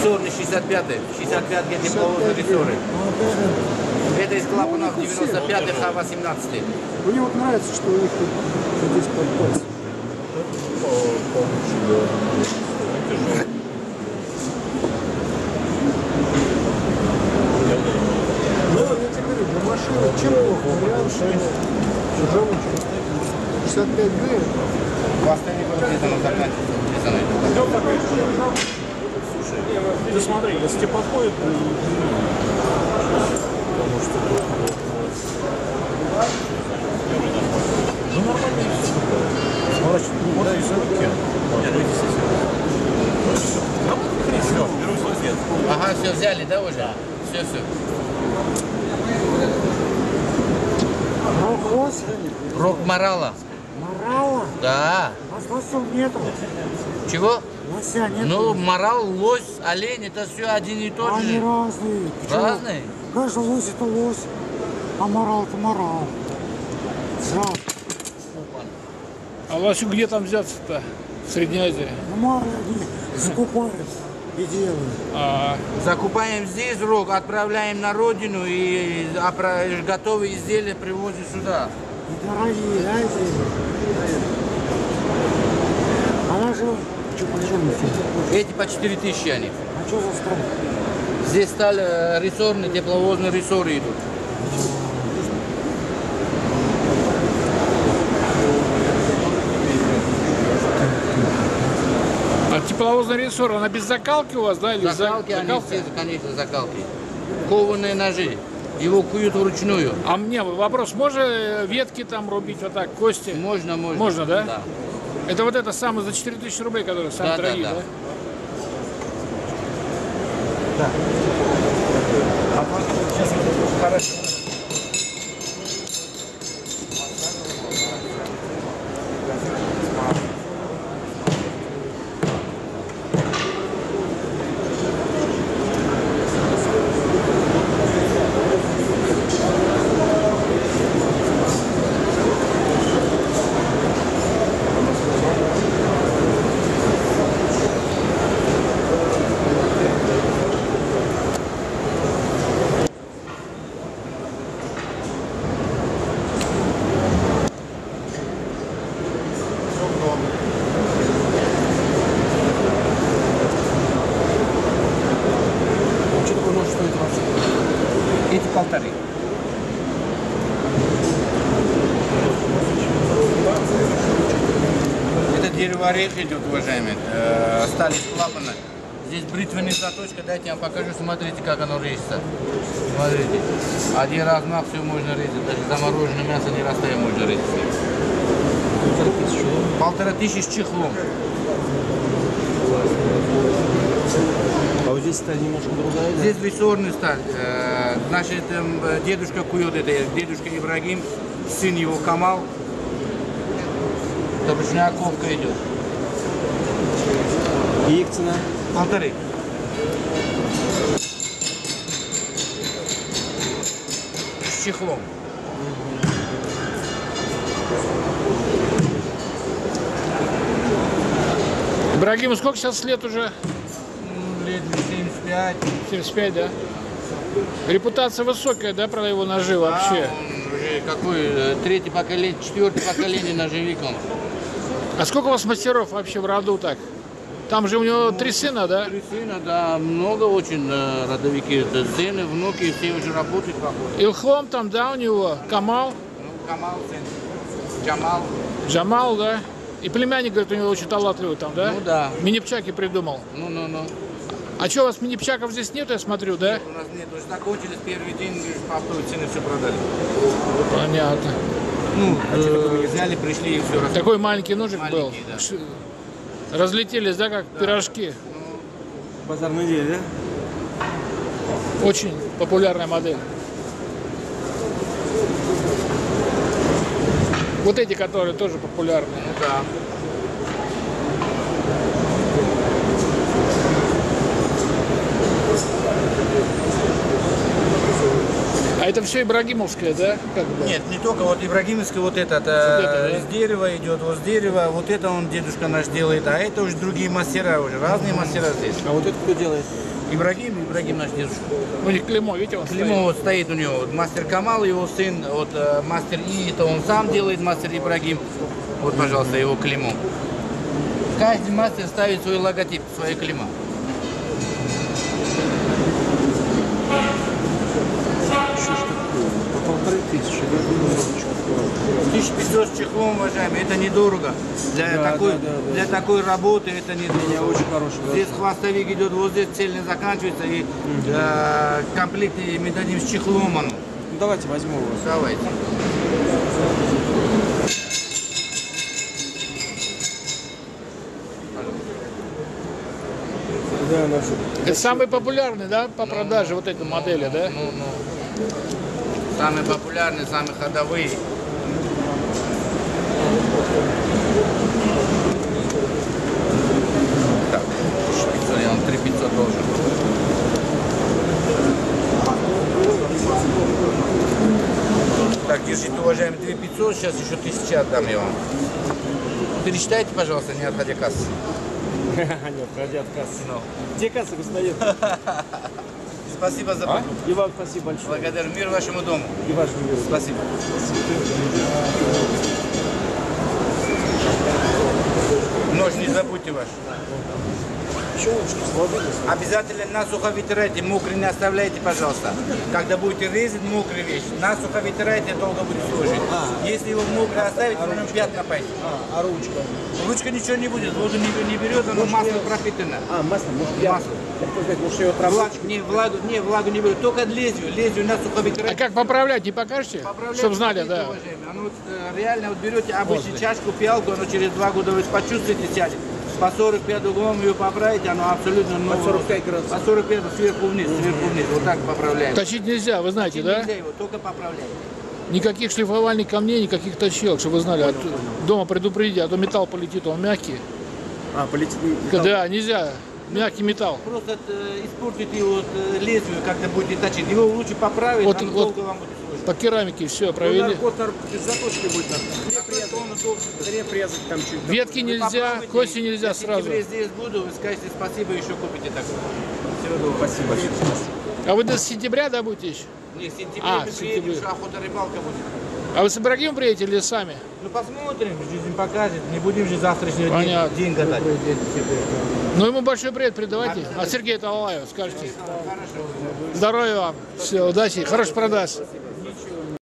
Рессорный 65-й. 65-й тепловозные рессоры. Это из клапанов 95-й Х-18. Мне вот нравится, что у них тут здесь под пальцем. Ну, я тебе говорю, для машины чем плохо? Вариант, что 65Г. У вас не было где-то заканчивается. Слушай, ты смотри, если тебе подходит, потому что ну нормально все. Сворачивай. Вот и за руки. Все, беру свой цвет. Ага, все взяли, да, уже? Все. Рок-лось? Рок-морала. Морала? Да. А с лосем нету. Чего? Лося нет. Ну, морал, лось, олень, это все один и тот Они же. разные. Разные? Каждый лось это лось, а морал это морал. Да. А Васю где там взяться-то? В Средней Азии? Ну, моры они закупают и делают. Закупаем здесь рог, отправляем на родину и готовые изделия привозят сюда. Недорогие, да, изделия? Она же... Что, почем эти? Эти по 4000 они. А что за страна? Здесь стали рессорные, тепловозные рессоры идут. А тепловозный рессор, она без закалки у вас, да? Или Закалки, они закалка? все, конечно, закалки. Кованые ножи. Его куют вручную. А мне вопрос, можно ветки там рубить вот так, кости? Можно. Можно, да? Да. Это вот это самое за 4000 рублей, которые самые дорогие, да? Да. Сейчас хорошо. Что такое нож стоит вообще? Эти 1,5. Это дерево-орех идет, уважаемые. Сталь из клапана. Здесь бритвенная заточка. Дайте я вам покажу. Смотрите, как оно режется. Смотрите. Один размах, все можно резать. Даже замороженное мясо не растая можно резать. 1500 с чехлом. А вот здесь сталь немножко другая, да? Здесь рессорная сталь. Значит, дедушка кует, это дедушка Ибрагим, сын его Камал. Это ручная ковка идет. И их цена? 1,5. С чехлом. Ибрагиму сколько сейчас лет уже? Лет 75. 75, да? Репутация высокая, да, про его ножи вообще? Он уже какой, третье поколение, четвертое поколение ножевик он. А сколько у вас мастеров вообще в роду так? Там же у него 3 сына, да? 3 сына, да, много очень родовики. Это сыны, внуки, все уже работают похоже. Илхом там, да, у него? Камал? Ну, Камал сын, Джамал. Джамал, да? И племянник, говорит, у него очень талантливый там, да? Ну да. Минипчаки придумал. Ну. А что, у вас минипчаков здесь нет, я смотрю, да? У нас нет, уже закончились первый день, по оптовой цене все продали. Понятно. Ну, взяли, пришли и все раздали. Такой маленький ножик был. Маленький, да. Разлетелись, да, как пирожки. Базарный день, да? Очень популярная модель. Вот эти, которые тоже популярны. Ну да. А это все ибрагимовское, да? Как бы? Нет, не только вот ибрагимовский, вот этот да? из дерева идет, вот с дерева, вот это он дедушка наш делает, а это уже другие мастера, уже разные мастера здесь. А вот это кто делает? Ибрагим наш дедушка. У них клеймо, видите, он Клеймо вот стоит у него. Вот мастер Камал, его сын, вот мастер И, это он сам делает, мастер Ибрагим. Вот, пожалуйста, его клеймо. Каждый мастер ставит свой логотип, свое клеймо. Что ж такое? По 1500, я думаю, 1500 с чехлом, уважаемые, это недорого. Для такой работы это недорого. очень хороший. Здесь хвостовик идет, вот здесь цельный заканчивается, и комплект мы дадим с чехлом. Ну, давайте возьму его. Давайте. Да, нашу. Это самый популярный, да, по продаже вот этой модели, да? Самые популярные, самые ходовые. Так, 1500, я вам 3500 должен. Так, держите, уважаемые, 2500, сейчас еще 1000 отдам я вам. Пересчитайте, пожалуйста, не отходя кассы. Нет, ради отказ. Где касса, господин? Спасибо за покупку. И вам спасибо большое. Благодарю. Мир вашему дому. И вашему миру. Спасибо. Нож не забудьте ваш. Челочки сложились. Обязательно насухо вытирайте, мокрый не оставляйте, пожалуйста. Когда будете резать мокрые вещи, насухо вытирайте, долго будет служить. Если его мокрый оставить, на нем пятна пойдет. А ручка? Ручка ничего не будет, воду не берет, оно масло пропитано. Масло, может, я Масло. хотел сказать, может, ее отработать. Влагу не берет, только лезвию насухо А вытирайте. как поправлять, не покажете? Поправляйте, Чтобы знали, смотрите, да. уважаемые. Оно реально вот берете обычную чашку, пиалку, оно через 2 года вы почувствуете, сядет. По 45 углом ее поправите, оно абсолютно новое. По 45 градусов. По 45 сверху вниз, вот так поправляем. Точить нельзя, вы знаете, да? Нельзя его, только поправляйте. Никаких шлифовальных камней, никаких точилок, чтобы вы знали. Дома предупредите, а то металл полетит, он мягкий. Полетит. Да, нельзя. Мягкий металл. Просто испортите его лезвие, когда будете точить. Его лучше поправить, Вот- оно вот. долго вам будет служить. По керамике все провели. Без заточки будет. Хлеб резать там чуть. Ветки нельзя, Попробуйте. кости нельзя Я в сразу. сентябре здесь буду, вы скажете спасибо, еще купите такое. Всего доброго. Спасибо большое. А вы до сентября, да, будете еще? Не, в сентябре А, мы в приедем, сентябре. что охота рыбалка будет. А вы с Ибрагимом приедете или сами? Ну посмотрим, жизнь покажет. Не будем же завтрашний Понятно. день гадать. Ну, ему большой привет передавайте. От Сергея Талалаева скажите. Здоровья вам. Все, удачи. Хороших продаж.